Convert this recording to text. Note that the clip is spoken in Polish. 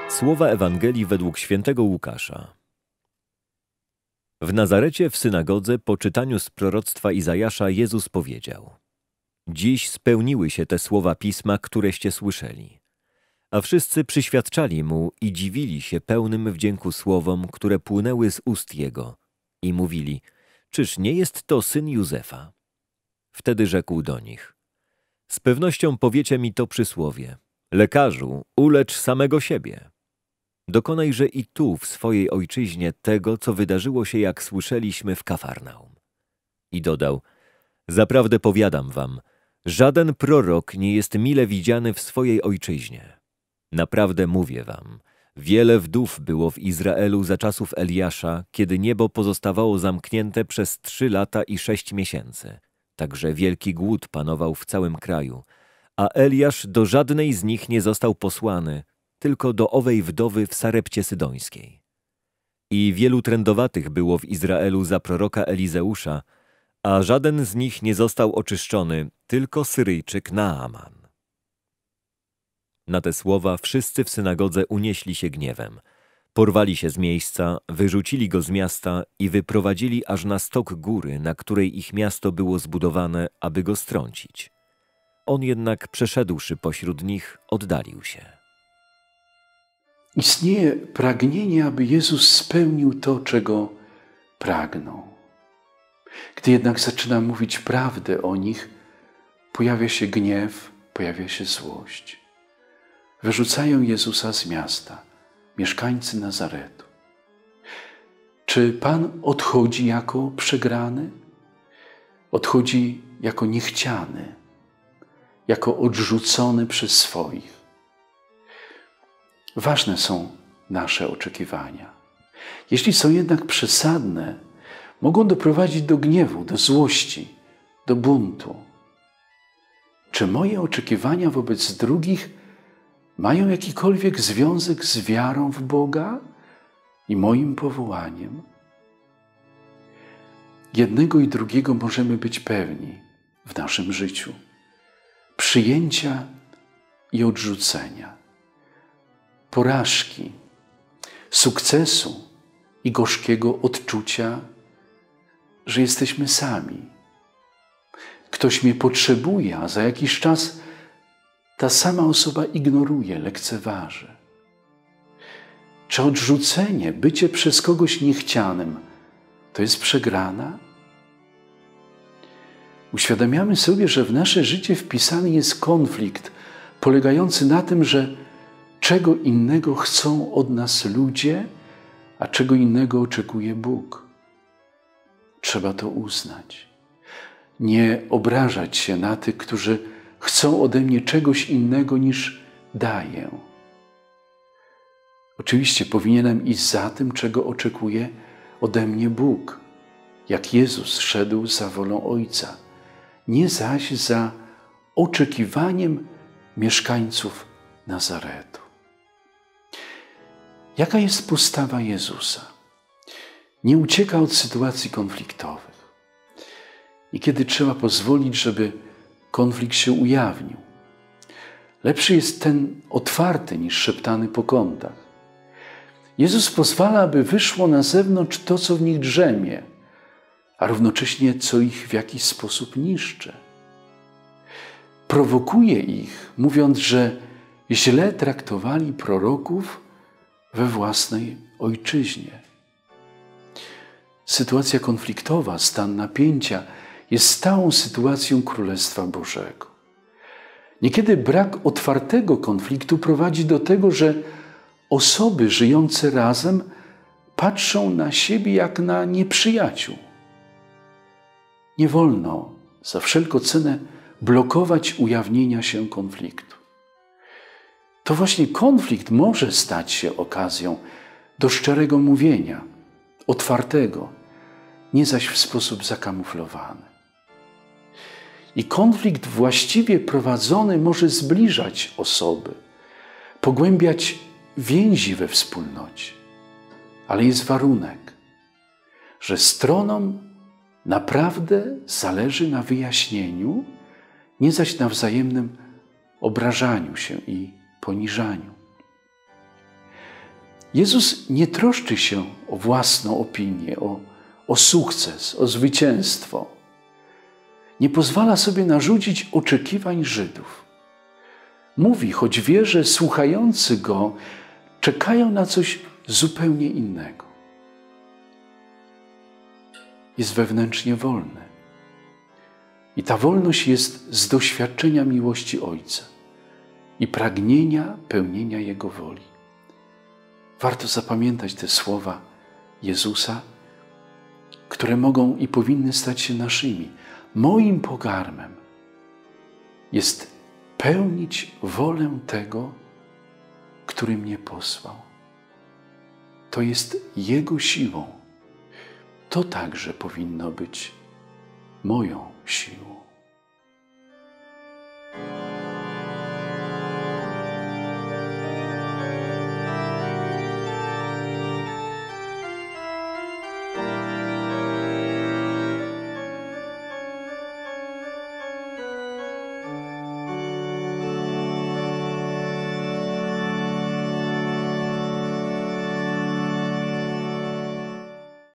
Słowa Ewangelii według świętego Łukasza. W Nazarecie w synagodze po czytaniu z proroctwa Izajasza Jezus powiedział: Dziś spełniły się te słowa Pisma, któreście słyszeli. A wszyscy przyświadczali mu i dziwili się pełnym wdzięku słowom, które płynęły z ust jego, i mówili: Czyż nie jest to syn Józefa? Wtedy rzekł do nich: Z pewnością powiecie mi to przysłowie: Lekarzu, ulecz samego siebie. Dokonajże i tu, w swojej ojczyźnie, tego, co wydarzyło się, jak słyszeliśmy w Kafarnaum. I dodał: Zaprawdę powiadam wam, żaden prorok nie jest mile widziany w swojej ojczyźnie. Naprawdę mówię wam, wiele wdów było w Izraelu za czasów Eliasza, kiedy niebo pozostawało zamknięte przez 3 lata i 6 miesięcy. Także wielki głód panował w całym kraju, a Eliasz do żadnej z nich nie został posłany, tylko do owej wdowy w Sarepcie Sydońskiej. I wielu trędowatych było w Izraelu za proroka Elizeusza, a żaden z nich nie został oczyszczony, tylko Syryjczyk Naaman. Na te słowa wszyscy w synagodze unieśli się gniewem. Porwali się z miejsca, wyrzucili go z miasta i wyprowadzili aż na stok góry, na której ich miasto było zbudowane, aby go strącić. On jednak, przeszedłszy pośród nich, oddalił się. Istnieje pragnienie, aby Jezus spełnił to, czego pragnął. Gdy jednak zaczyna mówić prawdę o nich, pojawia się gniew, pojawia się złość. Wyrzucają Jezusa z miasta, mieszkańcy Nazaretu. Czy Pan odchodzi jako przegrany? Odchodzi jako niechciany, jako odrzucony przez swoich. Ważne są nasze oczekiwania. Jeśli są jednak przesadne, mogą doprowadzić do gniewu, do złości, do buntu. Czy moje oczekiwania wobec drugich mają jakikolwiek związek z wiarą w Boga i moim powołaniem? Jednego i drugiego możemy być pewni w naszym życiu: przyjęcia i odrzucenia, porażki, sukcesu i gorzkiego odczucia, że jesteśmy sami. Ktoś mnie potrzebuje, a za jakiś czas ta sama osoba ignoruje, lekceważy. Czy odrzucenie, bycie przez kogoś niechcianym, to jest przegrana? Uświadamiamy sobie, że w nasze życie wpisany jest konflikt polegający na tym, że czego innego chcą od nas ludzie, a czego innego oczekuje Bóg. Trzeba to uznać. Nie obrażać się na tych, którzy chcą ode mnie czegoś innego niż daję. Oczywiście powinienem iść za tym, czego oczekuje ode mnie Bóg, jak Jezus szedł za wolą Ojca, nie zaś za oczekiwaniem mieszkańców Nazaretu. Jaka jest postawa Jezusa? Nie ucieka od sytuacji konfliktowych. I kiedy trzeba pozwolić, żeby konflikt się ujawnił. Lepszy jest ten otwarty niż szeptany po kątach. Jezus pozwala, aby wyszło na zewnątrz to, co w nich drzemie, a równocześnie co ich w jakiś sposób niszczy. Prowokuje ich, mówiąc, że źle traktowali proroków we własnej ojczyźnie. Sytuacja konfliktowa, stan napięcia jest stałą sytuacją Królestwa Bożego. Niekiedy brak otwartego konfliktu prowadzi do tego, że osoby żyjące razem patrzą na siebie jak na nieprzyjaciół. Nie wolno za wszelką cenę blokować ujawnienia się konfliktu. To właśnie konflikt może stać się okazją do szczerego mówienia, otwartego, nie zaś w sposób zakamuflowany. I konflikt właściwie prowadzony może zbliżać osoby, pogłębiać więzi we wspólnocie. Ale jest warunek, że stronom naprawdę zależy na wyjaśnieniu, nie zaś na wzajemnym obrażaniu się i poniżaniu. Jezus nie troszczy się o własną opinię, o sukces, o zwycięstwo. Nie pozwala sobie narzucić oczekiwań Żydów. Mówi, choć wie, że słuchający Go czekają na coś zupełnie innego. Jest wewnętrznie wolny. I ta wolność jest z doświadczenia miłości Ojca i pragnienia pełnienia Jego woli. Warto zapamiętać te słowa Jezusa, które mogą i powinny stać się naszymi. Moim pokarmem jest pełnić wolę tego, który mnie posłał. To jest Jego siłą. To także powinno być moją siłą.